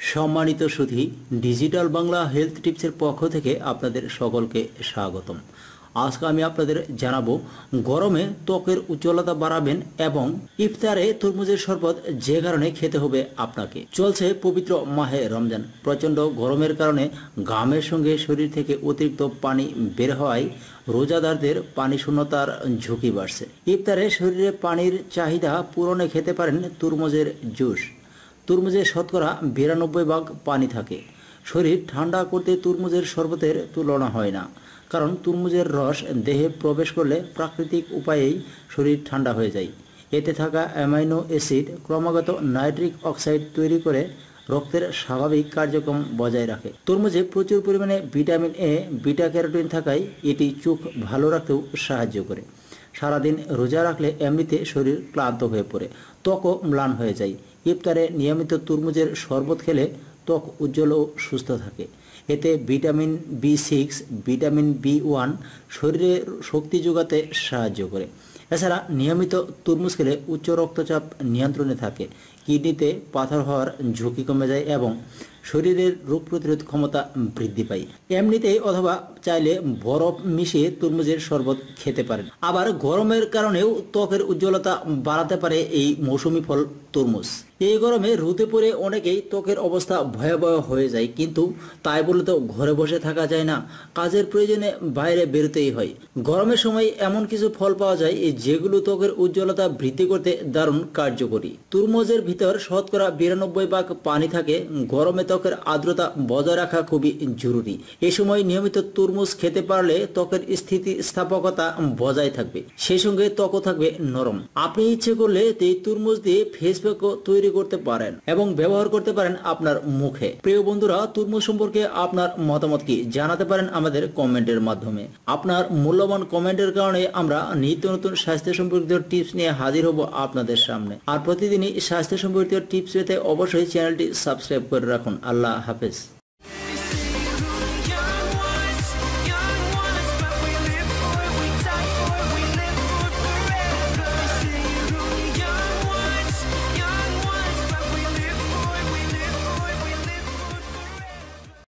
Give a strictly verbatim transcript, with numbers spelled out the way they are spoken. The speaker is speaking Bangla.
সম্মানিত সুধী, ডিজিটাল বাংলা হেলথ টিপসের পক্ষ থেকে আপনাদের সকলকে স্বাগতম। আজকে আমি আপনাদের জানাবো গরমে ত্বকের উজ্জ্বলতা বাড়াবেন এবং ইফতারে তরমুজের শরবত যে কারণে খেতে হবে আপনাকে। চলছে পবিত্র মাহে রমজান। প্রচণ্ড গরমের কারণে ঘামের সঙ্গে শরীর থেকে অতিরিক্ত পানি বের হওয়ায় রোজাদারদের পানি শূন্যতার ঝুঁকি বাড়ছে। ইফতারে শরীরে পানির চাহিদা পূরণে খেতে পারেন তরমুজের জুস। তরমুজে শতকরা বিরানব্বই ভাগ পানি থাকে। শরীর ঠান্ডা করতে তরমুজের শরবতের তুলনা হয় না, কারণ তরমুজের রস দেহে প্রবেশ করলে প্রাকৃতিক উপায়েই শরীর ঠান্ডা হয়ে যায়। এতে থাকা অ্যামাইনো অ্যাসিড ক্রমাগত নাইট্রিক অক্সাইড তৈরি করে রক্তের স্বাভাবিক কার্যক্রম বজায় রাখে। তরমুজে প্রচুর পরিমাণে ভিটামিন এ, বিটা ক্যারোটিন থাকায় এটি চোখ ভালো রাখতেও সাহায্য করে। সারাদিন রোজা রাখলে এমনিতে শরীর ক্লান্ত হয়ে পড়ে, ত্বকও ম্লান হয়ে যায়। ইফতারে নিয়মিত তরমুজের শরবত খেলে ত্বক উজ্জ্বল ও সুস্থ থাকে। এতে vitamin B six, vitamin B one শরীরে শক্তি যোগাতে সাহায্য করে। এছাড়া নিয়মিত তরমুজ খেলে উচ্চ রক্তচাপ নিয়ন্ত্রণে থাকে, কিডনিতে পাথর হওয়ার ঝুঁকি কমে যায় এবং শরীরের রোগ প্রতিরোধ ক্ষমতা বৃদ্ধি পায়। এমনিতেই অথবা চাইলে বরফ মিশিয়ে তরমুজের শরবত খেতে পারেন। আবার গরমের কারণেও ত্বকের উজ্জ্বলতা বাড়াতে পারে এই মৌসুমি ফল তরমুজ। এই গরমে রোদে পড়ে অনেকেই ত্বকের অবস্থা ভয়াবহ হয়ে যায়, কিন্তু তাই বলে তো ঘরে বসে থাকা যায় না, কাজের প্রয়োজনে বাইরে বেরোতেই হয়। গরমের সময় এমন কিছু ফল পাওয়া যায় যেগুলো ত্বকের উজ্জ্বলতা বৃদ্ধি করতে দারুণ কার্যকরী। তরমুজের ভিতর শতকরা বিরানব্বই ভাগ পানি থাকে। গরমে ত্বকের আর্দ্রতা বজায় রাখা খুবই জরুরি। এ সময় নিয়মিত তরমুজ খেতে পারলে ত্বকের স্থিতিস্থাপকতা বজায় থাকবে, সেই সঙ্গে ত্বকও থাকবে নরম। আপনি ইচ্ছে করলে এই তরমুজ দিয়ে ফেস প্যাকও তৈরি করতে পারেন এবং ব্যবহার করতে পারেন আপনার মুখে। প্রিয় বন্ধুরা, তরমুজ সম্পর্কে আপনার মতামত কি জানাতে পারেন আমাদের কমেন্টের মাধ্যমে। আপনার মূল্যবান কমেন্টের কারণে আমরা নিত্য নতুন স্বাস্থ্য সম্পর্কিত টিপস নিয়ে হাজির হব আপনাদের সামনে। আর প্রতিদিনই স্বাস্থ্য সম্পর্কিত টিপস পেতে অবশ্যই চ্যানেলটি সাবস্ক্রাইব করে রাখুন। আল্লাহ হাফেজ।